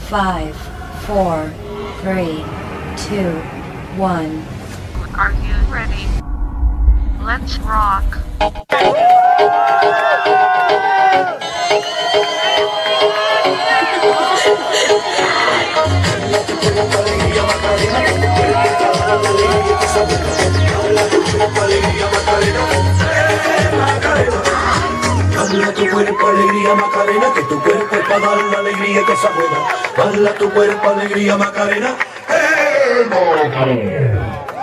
5, 4, 3, 2, 1. Are you ready? Let's rock. Baila tu cuerpo, alegría, Macarena, que tu cuerpo es para dar la alegría que esa buena. Baila tu cuerpo, alegría, Macarena, Macarena.